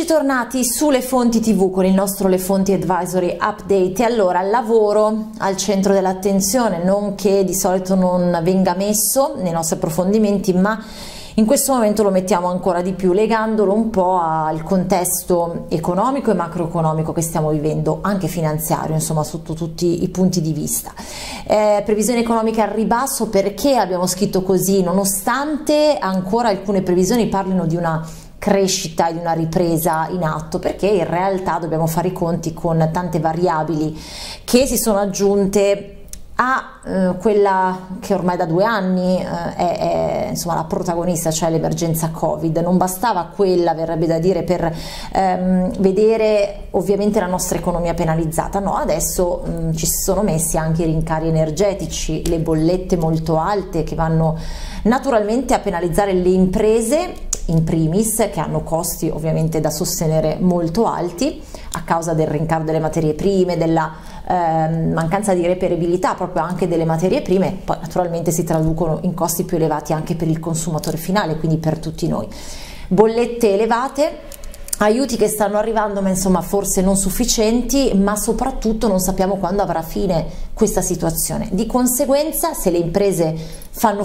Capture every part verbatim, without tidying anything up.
Eccoci tornati sulle fonti tivù con il nostro Le Fonti Advisory Update. E allora, lavoro al centro dell'attenzione, non che di solito non venga messo nei nostri approfondimenti, ma in questo momento lo mettiamo ancora di più, legandolo un po' al contesto economico e macroeconomico che stiamo vivendo, anche finanziario, insomma, sotto tutti i punti di vista. Eh, previsione economica al ribasso, perché abbiamo scritto così, nonostante ancora alcune previsioni parlino di una crescita e di una ripresa in atto, perché in realtà dobbiamo fare i conti con tante variabili che si sono aggiunte a eh, quella che ormai da due anni eh, è, è insomma la protagonista, cioè l'emergenza Covid. Non bastava quella, verrebbe da dire, per ehm, vedere ovviamente la nostra economia penalizzata, no, adesso mh, ci si sono messi anche i rincari energetici, le bollette molto alte che vanno naturalmente a penalizzare le imprese in primis, che hanno costi ovviamente da sostenere molto alti a causa del rincaro delle materie prime, della eh, mancanza di reperibilità proprio anche delle materie prime. Poi naturalmente si traducono in costi più elevati anche per il consumatore finale, quindi per tutti noi. Bollette elevate, aiuti che stanno arrivando ma insomma forse non sufficienti, ma soprattutto non sappiamo quando avrà fine questa situazione. Di conseguenza, se le imprese fanno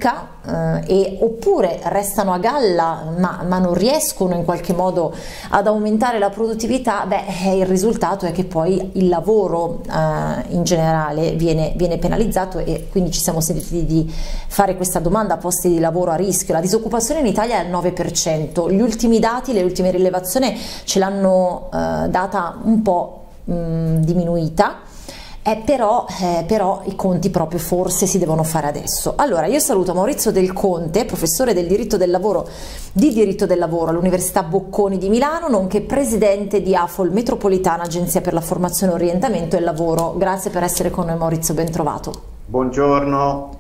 fatica eh, e oppure restano a galla ma, ma non riescono in qualche modo ad aumentare la produttività, beh, il risultato è che poi il lavoro eh, in generale viene, viene penalizzato, e quindi ci siamo sentiti di fare questa domanda: posti di lavoro a rischio. La disoccupazione in Italia è al nove per cento, gli ultimi dati, le ultime rilevazioni ce l'hanno eh, data un po' mh, diminuita. Eh, però, eh, però i conti proprio forse si devono fare adesso. Allora, io saluto Maurizio Del Conte, professore del diritto del lavoro di diritto del lavoro all'Università Bocconi di Milano, nonché presidente di AFOL Metropolitana, Agenzia per la Formazione, Orientamento e Lavoro. Grazie per essere con noi, Maurizio, ben trovato. Buongiorno.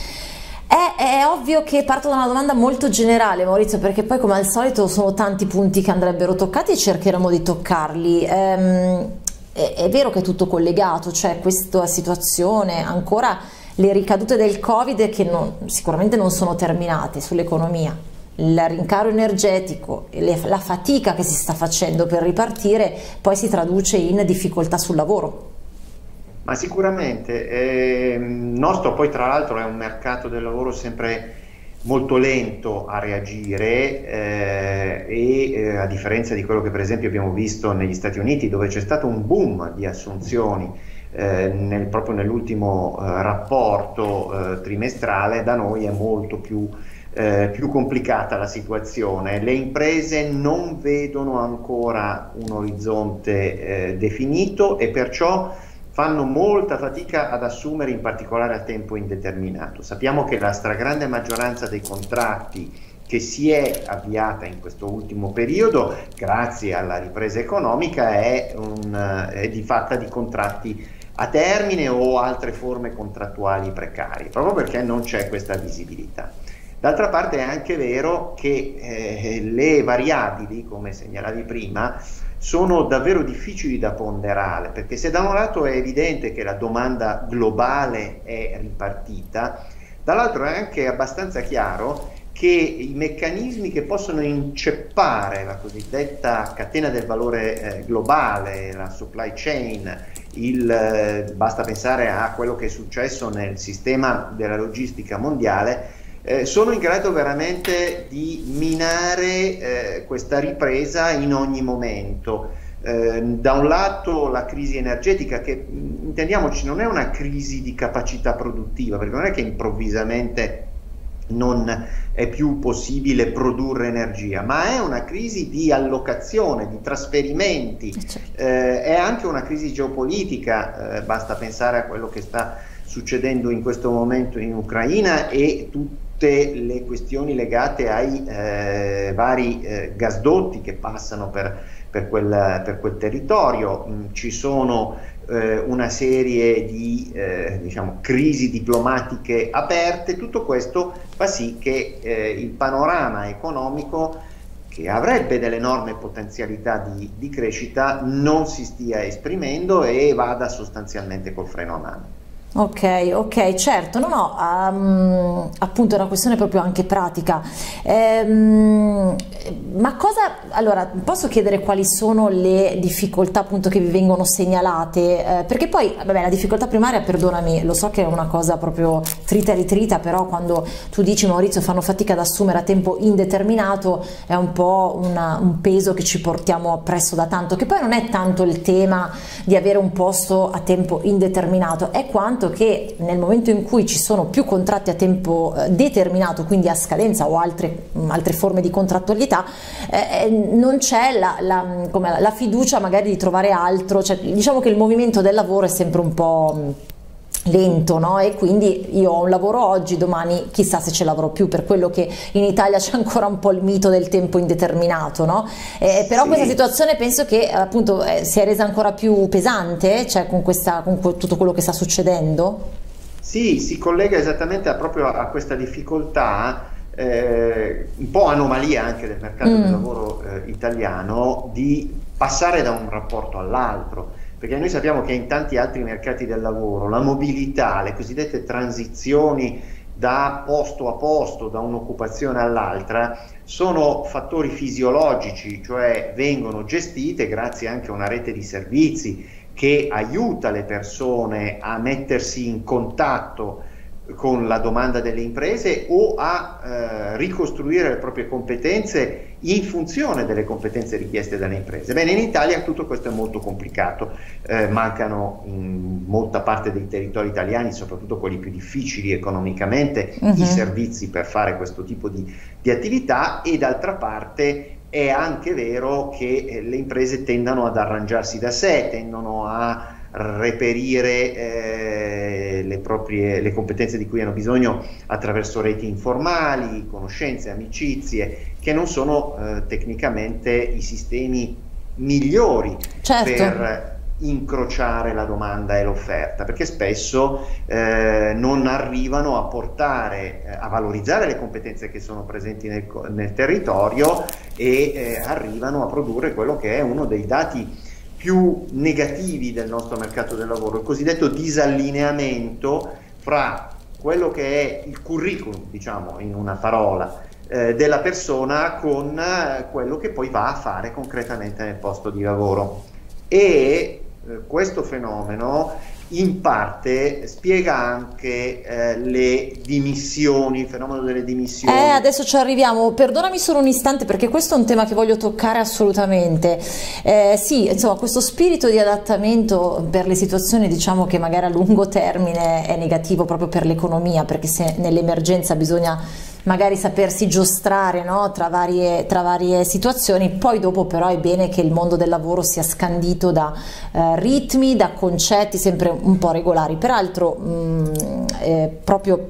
È, è ovvio che parto da una domanda molto generale, Maurizio, perché poi come al solito sono tanti punti che andrebbero toccati e cercheremo di toccarli. Ehm, È vero che è tutto collegato, cioè questa situazione, ancora le ricadute del Covid che non, sicuramente non sono terminate sull'economia, il rincaro energetico, le, la fatica che si sta facendo per ripartire, poi si traduce in difficoltà sul lavoro. Ma sicuramente, eh, il nostro poi tra l'altro è un mercato del lavoro sempre molto lento a reagire eh, e eh, a differenza di quello che per esempio abbiamo visto negli Stati Uniti, dove c'è stato un boom di assunzioni eh, nel, proprio nell'ultimo eh, rapporto eh, trimestrale, da noi è molto più, eh, più complicata la situazione. Le imprese non vedono ancora un orizzonte eh, definito e perciò fanno molta fatica ad assumere, in particolare a tempo indeterminato. Sappiamo che la stragrande maggioranza dei contratti che si è avviata in questo ultimo periodo, grazie alla ripresa economica, è, un, è di fatta di contratti a termine o altre forme contrattuali precarie, proprio perché non c'è questa visibilità. D'altra parte è anche vero che eh, le variabili, come segnalavi prima, sono davvero difficili da ponderare, perché se da un lato è evidente che la domanda globale è ripartita, dall'altro è anche abbastanza chiaro che i meccanismi che possono inceppare la cosiddetta catena del valore eh, globale, la supply chain, il, eh, basta pensare a quello che è successo nel sistema della logistica mondiale, Eh, sono in grado veramente di minare eh, questa ripresa in ogni momento. Eh, da un lato la crisi energetica, che intendiamoci non è una crisi di capacità produttiva, perché non è che improvvisamente non è più possibile produrre energia, ma è una crisi di allocazione, di trasferimenti, eh, è anche una crisi geopolitica, eh, basta pensare a quello che sta succedendo in questo momento in Ucraina e tutte le questioni legate ai eh, vari eh, gasdotti che passano per, per, quel, per quel territorio. Mm, ci sono eh, una serie di eh, diciamo, crisi diplomatiche aperte. Tutto questo fa sì che eh, il panorama economico, che avrebbe delle enormi potenzialità di, di crescita, non si stia esprimendo e vada sostanzialmente col freno a mano. Ok, ok, certo, no, no, um, appunto è una questione proprio anche pratica. Ehm, ma cosa, allora, posso chiedere quali sono le difficoltà appunto che vi vengono segnalate? Eh, perché poi, vabbè, la difficoltà primaria, perdonami, lo so che è una cosa proprio trita e ritrita, però quando tu dici, Maurizio, fanno fatica ad assumere a tempo indeterminato, è un po' una, un peso che ci portiamo appresso da tanto, che poi non è tanto il tema di avere un posto a tempo indeterminato, è quanto che nel momento in cui ci sono più contratti a tempo eh, determinato, quindi a scadenza o altre, mh, altre forme di contrattualità, eh, non c'è la, la, come, la fiducia magari di trovare altro, cioè, diciamo che il movimento del lavoro è sempre un po' mh, lento, no? E quindi io ho un lavoro oggi, domani chissà se ce l'avrò più, per quello che in Italia c'è ancora un po' il mito del tempo indeterminato, no? Eh, però sì. Questa situazione penso che appunto eh, si è resa ancora più pesante, cioè con, questa, con tutto quello che sta succedendo. Sì, si collega esattamente a, proprio a questa difficoltà, eh, un po' anomalia anche del mercato mm. del lavoro eh, italiano, di passare da un rapporto all'altro. Perché noi sappiamo che in tanti altri mercati del lavoro la mobilità, le cosiddette transizioni da posto a posto, da un'occupazione all'altra, sono fattori fisiologici, cioè vengono gestite grazie anche a una rete di servizi che aiuta le persone a mettersi in contatto con la domanda delle imprese o a eh, ricostruire le proprie competenze in funzione delle competenze richieste dalle imprese. Bene, in Italia tutto questo è molto complicato, eh, mancano in molta parte dei territori italiani, soprattutto quelli più difficili economicamente, uh-huh. i servizi per fare questo tipo di, di attività, e d'altra parte è anche vero che eh, le imprese tendono ad arrangiarsi da sé, tendono a reperire eh, le proprie le competenze di cui hanno bisogno attraverso reti informali, conoscenze, amicizie, che non sono eh, tecnicamente i sistemi migliori certo. per incrociare la domanda e l'offerta, perché spesso eh, non arrivano a portare, eh, a valorizzare le competenze che sono presenti nel, nel territorio e eh, arrivano a produrre quello che è uno dei dati più negativi del nostro mercato del lavoro, il cosiddetto disallineamento fra quello che è il curriculum, diciamo in una parola, eh, della persona con eh, quello che poi va a fare concretamente nel posto di lavoro. E eh, questo fenomeno in parte spiega anche eh, le dimissioni, il fenomeno delle dimissioni. Eh, adesso ci arriviamo, perdonami solo un istante perché questo è un tema che voglio toccare assolutamente. Eh, sì, insomma, questo spirito di adattamento per le situazioni, diciamo che magari a lungo termine è negativo proprio per l'economia, perché se nell'emergenza bisogna magari sapersi giostrare, no? tra, varie, tra varie situazioni, poi dopo però è bene che il mondo del lavoro sia scandito da eh, ritmi, da concetti sempre un po' regolari. Peraltro mh, eh, proprio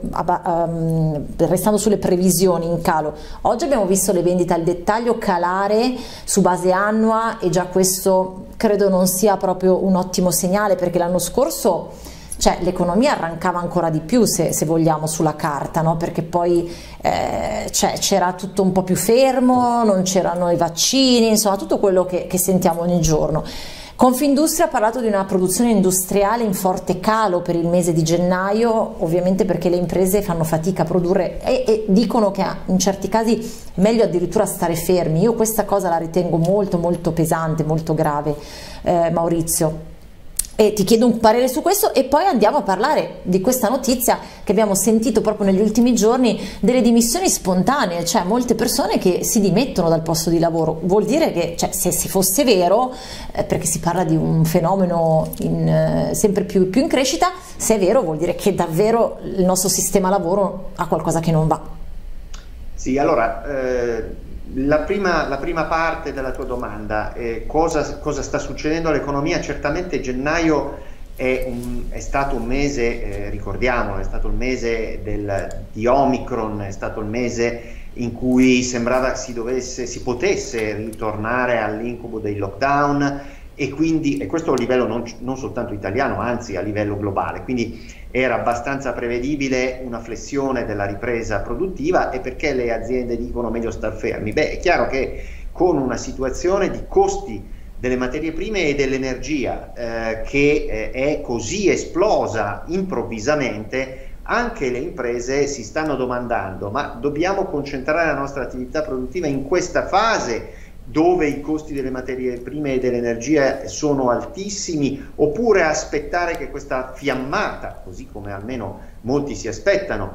um, restando sulle previsioni in calo, oggi abbiamo visto le vendite al dettaglio calare su base annua e già questo credo non sia proprio un ottimo segnale, perché l'anno scorso cioè l'economia arrancava ancora di più, se, se vogliamo, sulla carta, no? Perché poi eh, cioè, c'era tutto un po' più fermo, non c'erano i vaccini, insomma tutto quello che, che sentiamo ogni giorno. Confindustria ha parlato di una produzione industriale in forte calo per il mese di gennaio, ovviamente perché le imprese fanno fatica a produrre e, e dicono che in certi casi è meglio addirittura stare fermi. Io questa cosa la ritengo molto molto pesante, molto grave, eh, Maurizio. E ti chiedo un parere su questo e poi andiamo a parlare di questa notizia che abbiamo sentito proprio negli ultimi giorni, delle dimissioni spontanee, cioè molte persone che si dimettono dal posto di lavoro. Vuol dire che, cioè, se si fosse vero, eh, perché si parla di un fenomeno in, eh, sempre più, più in crescita, se è vero vuol dire che davvero il nostro sistema lavoro ha qualcosa che non va. Sì, allora eh... La prima, la prima parte della tua domanda, eh, cosa, cosa sta succedendo all'economia? Certamente gennaio è, un, è stato un mese, eh, ricordiamolo, è stato il mese del, di Omicron, è stato il mese in cui sembrava si, dovesse, si potesse ritornare all'incubo dei lockdown, e quindi, e questo a livello non, non soltanto italiano, anzi a livello globale, quindi era abbastanza prevedibile una flessione della ripresa produttiva. E perché le aziende dicono meglio star fermi? Beh, è chiaro che con una situazione di costi delle materie prime e dell'energia eh, che eh, è così esplosa improvvisamente, anche le imprese si stanno domandando: ma dobbiamo concentrare la nostra attività produttiva in questa fase dove i costi delle materie prime e dell'energia sono altissimi, oppure aspettare che questa fiammata, così come almeno molti si aspettano,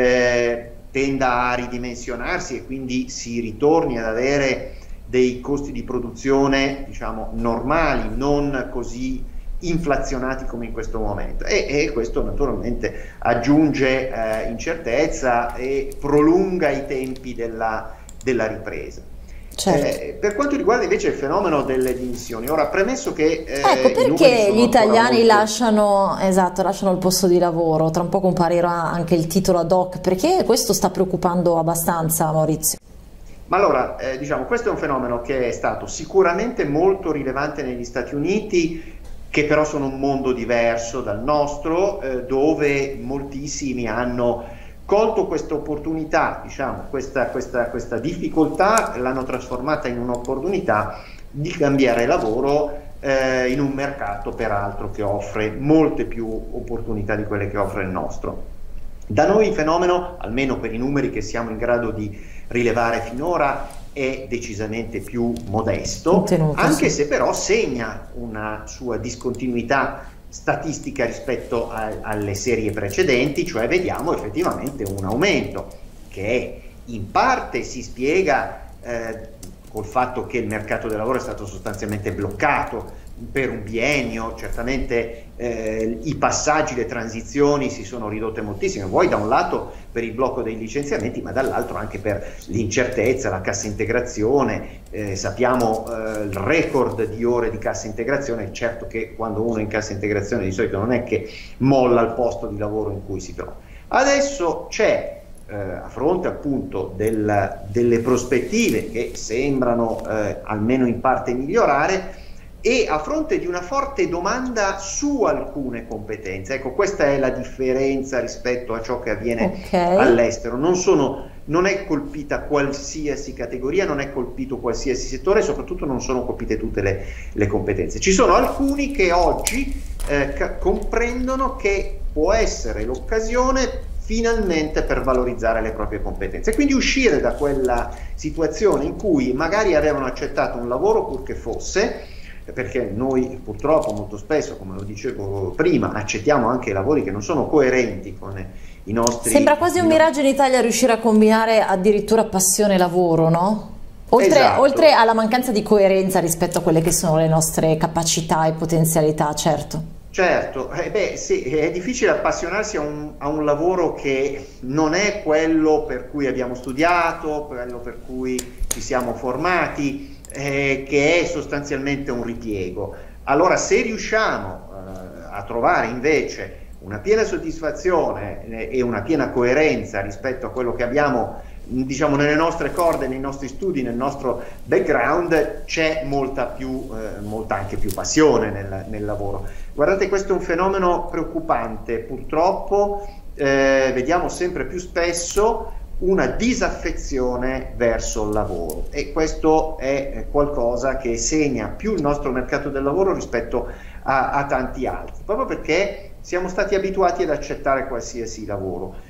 eh, tenda a ridimensionarsi e quindi si ritorni ad avere dei costi di produzione, diciamo, normali, non così inflazionati come in questo momento, e, e questo naturalmente aggiunge eh, incertezza e prolunga i tempi della, della ripresa. Certo. Eh, per quanto riguarda invece il fenomeno delle dimissioni, ora premesso che eh, ecco perché gli italiani molto... lasciano, esatto, lasciano il posto di lavoro, tra un po' comparirà anche il titolo ad hoc, perché questo sta preoccupando abbastanza, Maurizio? Ma allora, eh, diciamo, questo è un fenomeno che è stato sicuramente molto rilevante negli Stati Uniti, che però sono un mondo diverso dal nostro, eh, dove moltissimi hanno colto questa opportunità, diciamo, questa, questa, questa difficoltà, l'hanno trasformata in un'opportunità di cambiare lavoro eh, in un mercato peraltro che offre molte più opportunità di quelle che offre il nostro. Da noi il fenomeno, almeno per i numeri che siamo in grado di rilevare finora, è decisamente più modesto, Tenuto, anche sì. se però segna una sua discontinuità statistica rispetto a, alle serie precedenti, cioè vediamo effettivamente un aumento che in parte si spiega eh, col fatto che il mercato del lavoro è stato sostanzialmente bloccato per un biennio. Certamente eh, i passaggi, le transizioni si sono ridotte moltissimo, vuoi da un lato per il blocco dei licenziamenti, ma dall'altro anche per l'incertezza, la cassa integrazione. Eh, sappiamo eh, il record di ore di cassa integrazione. Certo che quando uno è in cassa integrazione di solito non è che molla il posto di lavoro in cui si trova. Adesso c'è eh, a fronte appunto del, delle prospettive che sembrano eh, almeno in parte migliorare, e a fronte di una forte domanda su alcune competenze. Ecco, questa è la differenza rispetto a ciò che avviene okay. all'estero. Non sono, non è colpita qualsiasi categoria, non è colpito qualsiasi settore, e soprattutto non sono colpite tutte le, le competenze. Ci sono alcuni che oggi eh, comprendono che può essere l'occasione finalmente per valorizzare le proprie competenze, e quindi uscire da quella situazione in cui magari avevano accettato un lavoro pur che fosse, perché noi purtroppo molto spesso, come lo dicevo prima, accettiamo anche lavori che non sono coerenti con i nostri... Sembra quasi un miraggio in Italia riuscire a combinare addirittura passione e lavoro, no? Oltre, esatto. oltre alla mancanza di coerenza rispetto a quelle che sono le nostre capacità e potenzialità, certo. Certo, eh beh, sì, è difficile appassionarsi a un, a un lavoro che non è quello per cui abbiamo studiato, quello per cui ci siamo formati, Eh, che è sostanzialmente un ripiego. Allora, se riusciamo eh, a trovare invece una piena soddisfazione eh, e una piena coerenza rispetto a quello che abbiamo, diciamo, nelle nostre corde, nei nostri studi, nel nostro background, c'è molta più, eh, molta anche più passione nel, nel lavoro. Guardate, questo è un fenomeno preoccupante, purtroppo eh, vediamo sempre più spesso una disaffezione verso il lavoro, e questo è qualcosa che segna più il nostro mercato del lavoro rispetto a, a tanti altri, proprio perché siamo stati abituati ad accettare qualsiasi lavoro.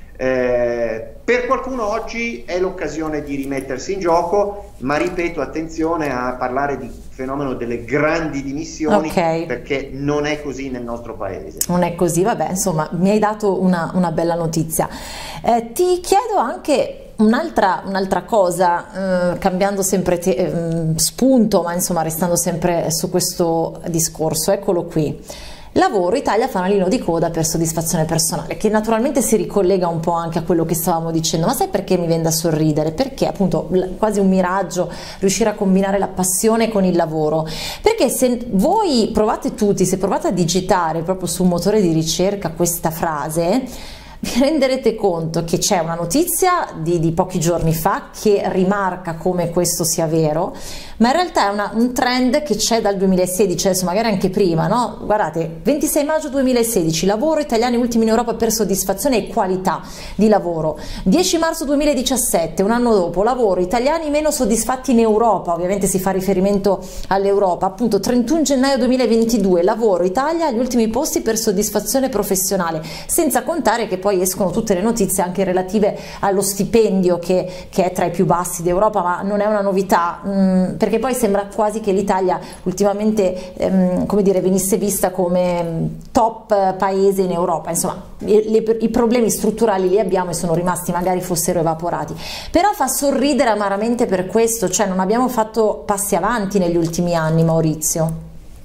Eh, per qualcuno oggi è l'occasione di rimettersi in gioco, ma ripeto, attenzione a parlare di fenomeno delle grandi dimissioni, okay. perché non è così nel nostro paese. Non è così, vabbè, insomma, mi hai dato una, una bella notizia. Eh, ti chiedo anche un'altra un'altra cosa, eh, cambiando sempre te, eh, spunto, ma insomma restando sempre su questo discorso. Eccolo qui. Lavoro, Italia fanalino di coda per soddisfazione personale, che naturalmente si ricollega un po' anche a quello che stavamo dicendo. Ma sai perché mi viene da sorridere? Perché appunto quasi un miraggio riuscire a combinare la passione con il lavoro, perché se voi provate tutti, se provate a digitare proprio su un motore di ricerca questa frase, vi renderete conto che c'è una notizia di, di pochi giorni fa che rimarca come questo sia vero, ma in realtà è una, un trend che c'è dal duemilasedici, adesso magari anche prima, no? Guardate, ventisei maggio duemilasedici, lavoro, italiani ultimi in Europa per soddisfazione e qualità di lavoro. dieci marzo duemiladiciassette, un anno dopo, lavoro, italiani meno soddisfatti in Europa, ovviamente si fa riferimento all'Europa, appunto trentuno gennaio duemilaventidue, lavoro, Italia agli ultimi posti per soddisfazione professionale, senza contare che poi escono tutte le notizie anche relative allo stipendio che, che è tra i più bassi d'Europa, ma non è una novità, mh, perché poi sembra quasi che l'Italia ultimamente ehm, come dire, venisse vista come top paese in Europa, insomma le, le, i problemi strutturali li abbiamo e sono rimasti, magari fossero evaporati, però fa sorridere amaramente per questo, cioè non abbiamo fatto passi avanti negli ultimi anni, Maurizio.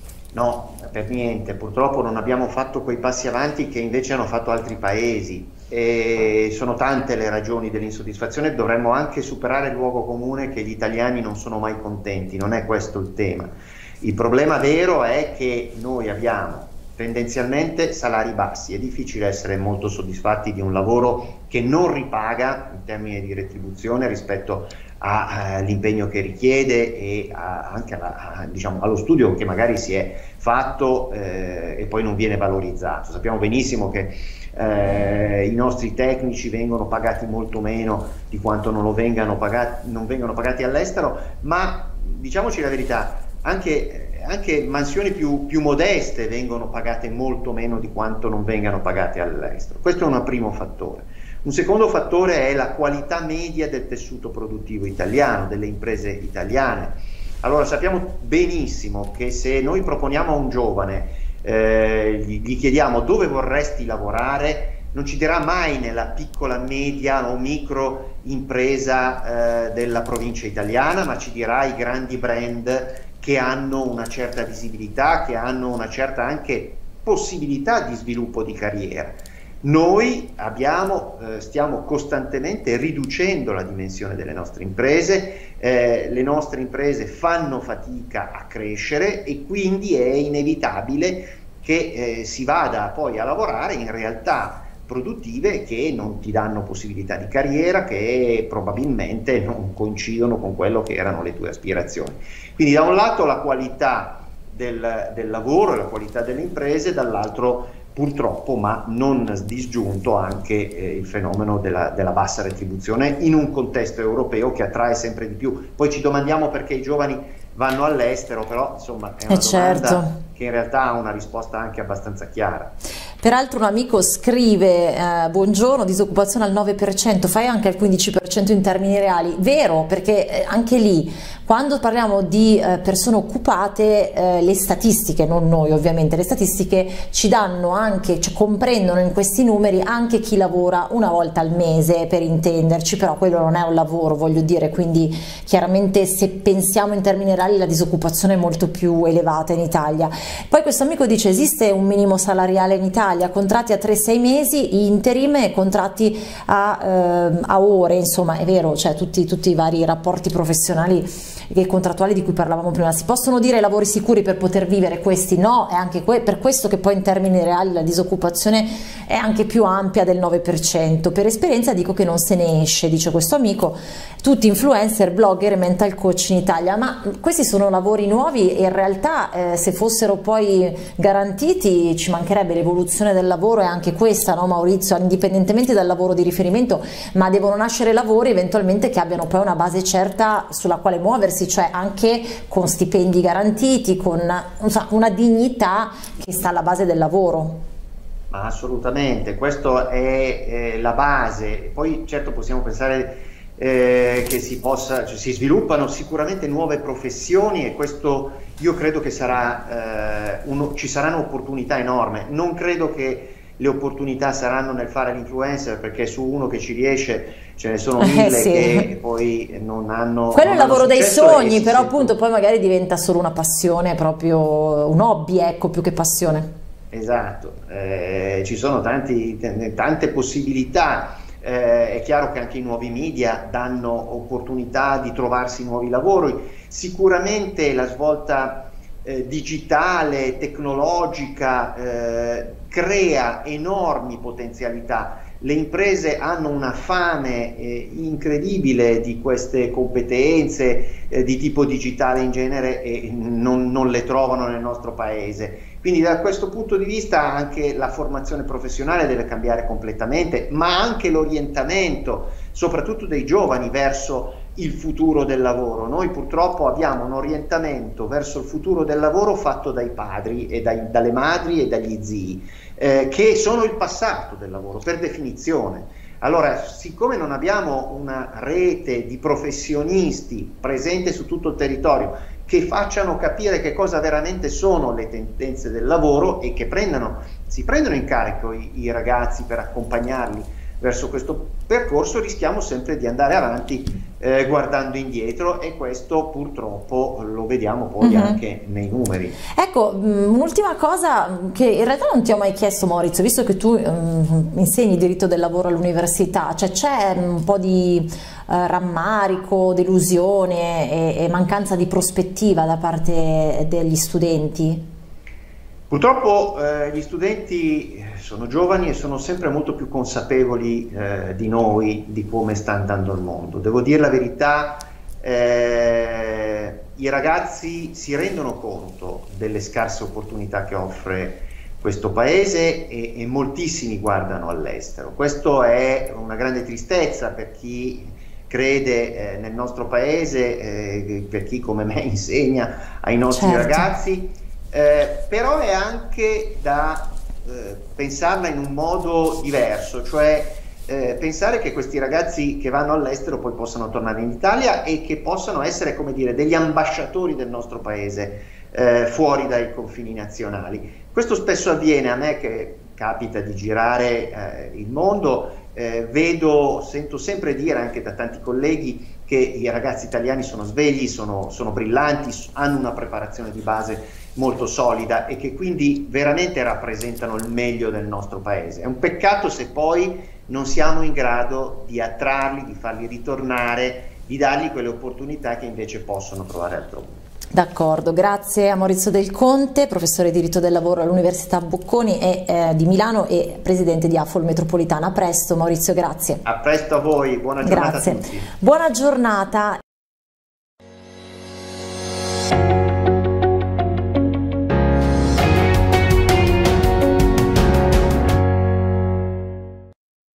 No, per niente, purtroppo non abbiamo fatto quei passi avanti che invece hanno fatto altri paesi, e sono tante le ragioni dell'insoddisfazione. Dovremmo anche superare il luogo comune che gli italiani non sono mai contenti, non è questo il tema. Il problema vero è che noi abbiamo tendenzialmente salari bassi, è difficile essere molto soddisfatti di un lavoro che non ripaga in termini di retribuzione rispetto all'impegno che richiede e a, anche alla, a, diciamo, allo studio che magari si è fatto eh, e poi non viene valorizzato. Sappiamo benissimo che eh, i nostri tecnici vengono pagati molto meno di quanto non lo vengano pagati, non vengono pagati all'estero, ma diciamoci la verità, anche, anche mansioni più, più modeste vengono pagate molto meno di quanto non vengano pagate all'estero. Questo è un primo fattore. Un secondo fattore è la qualità media del tessuto produttivo italiano, delle imprese italiane. Allora sappiamo benissimo che se noi proponiamo a un giovane, eh, gli, gli chiediamo dove vorresti lavorare, non ci dirà mai nella piccola, media o micro impresa eh, della provincia italiana, ma ci dirà i grandi brand che hanno una certa visibilità, che hanno una certa anche possibilità di sviluppo di carriera. Noi abbiamo, eh, stiamo costantemente riducendo la dimensione delle nostre imprese, eh, le nostre imprese fanno fatica a crescere e quindi è inevitabile che eh, si vada poi a lavorare in realtà produttive che non ti danno possibilità di carriera, che probabilmente non coincidono con quello che erano le tue aspirazioni. Quindi da un lato la qualità del, del lavoro e la qualità delle imprese, dall'altro purtroppo, ma non disgiunto, anche eh, il fenomeno della, della bassa retribuzione in un contesto europeo che attrae sempre di più. Poi ci domandiamo perché i giovani vanno all'estero, però insomma è una eh domanda certo. che in realtà ha una risposta anche abbastanza chiara. Peraltro un amico scrive eh, buongiorno, disoccupazione al nove per cento, fai anche al quindici per cento in termini reali. Vero, perché eh, anche lì quando parliamo di eh, persone occupate, eh, le statistiche, non noi ovviamente, le statistiche ci danno anche, cioè comprendono in questi numeri anche chi lavora una volta al mese, per intenderci, però quello non è un lavoro, voglio dire, quindi chiaramente se pensiamo in termini reali la disoccupazione è molto più elevata in Italia. Poi questo amico dice esiste un minimo salariale in Italia, contratti a tre sei mesi, interim e contratti a, eh, a ore, insomma è vero, cioè tutti, tutti i vari rapporti professionali e contrattuali di cui parlavamo prima. Si possono dire lavori sicuri per poter vivere questi? No, è anche que per questo che poi in termini reali la disoccupazione è anche più ampia del nove per cento. Per esperienza dico che non se ne esce, dice questo amico, tutti influencer, blogger e mental coach in Italia, ma questi sono lavori nuovi e in realtà eh, se fossero poi garantiti ci mancherebbe. L'evoluzione del lavoro è anche questa, no Maurizio, indipendentemente dal lavoro di riferimento, ma devono nascere lavori eventualmente che abbiano poi una base certa sulla quale muoversi, cioè anche con stipendi garantiti, con insomma, una dignità che sta alla base del lavoro. Ma assolutamente, questa è eh, la base. Poi certo possiamo pensare eh, che si possa, cioè, si sviluppano sicuramente nuove professioni e questo io credo che sarà, eh, uno, ci saranno opportunità enormi. Non credo che le opportunità saranno nel fare l'influencer, perché su uno che ci riesce ce ne sono mille eh sì. che poi non hanno quello non è il lavoro dei sogni, però sentono... appunto poi magari diventa solo una passione, proprio un hobby, ecco, più che passione. Esatto, eh, ci sono tanti, tante possibilità. Eh, è chiaro che anche i nuovi media danno opportunità di trovarsi nuovi lavori. Sicuramente la svolta eh, digitale, tecnologica, eh, crea enormi potenzialità, le imprese hanno una fame eh, incredibile di queste competenze eh, di tipo digitale in genere e non, non le trovano nel nostro paese. Quindi da questo punto di vista anche la formazione professionale deve cambiare completamente, ma anche l'orientamento, soprattutto dei giovani, verso il futuro del lavoro. Noi purtroppo abbiamo un orientamento verso il futuro del lavoro fatto dai padri e dai, dalle madri e dagli zii, eh, che sono il passato del lavoro per definizione. Allora, siccome non abbiamo una rete di professionisti presente su tutto il territorio che facciano capire che cosa veramente sono le tendenze del lavoro e che prendano, si prendono in carico i, i ragazzi per accompagnarli verso questo percorso, rischiamo sempre di andare avanti eh, guardando indietro, e questo purtroppo lo vediamo poi mm-hmm. anche nei numeri. Ecco, un'ultima cosa che in realtà non ti ho mai chiesto, Maurizio, visto che tu um, insegni diritto del lavoro all'università, cioè c'è un po' di uh, rammarico, delusione e, e mancanza di prospettiva da parte degli studenti? Purtroppo eh, gli studenti sono giovani e sono sempre molto più consapevoli eh, di noi, di come sta andando il mondo. Devo dire la verità, eh, i ragazzi si rendono conto delle scarse opportunità che offre questo paese e, e moltissimi guardano all'estero. Questo è una grande tristezza per chi crede eh, nel nostro paese, eh, per chi come me insegna ai nostri certo. ragazzi. Eh, però è anche da eh, pensarla in un modo diverso, cioè eh, pensare che questi ragazzi che vanno all'estero poi possano tornare in Italia e che possano essere, come dire, degli ambasciatori del nostro paese eh, fuori dai confini nazionali. Questo spesso avviene, a me che capita di girare eh, il mondo, eh, vedo, sento sempre dire anche da tanti colleghi che i ragazzi italiani sono svegli, sono, sono brillanti, hanno una preparazione di base molto solida e che quindi veramente rappresentano il meglio del nostro paese. È un peccato se poi non siamo in grado di attrarli, di farli ritornare, di dargli quelle opportunità che invece possono trovare altrove. D'accordo, grazie a Maurizio Del Conte, professore di diritto del lavoro all'Università Bocconi e, eh, di Milano e presidente di AFOL Metropolitana. A presto Maurizio, grazie. A presto a voi, buona giornata grazie. a tutti. Buona giornata.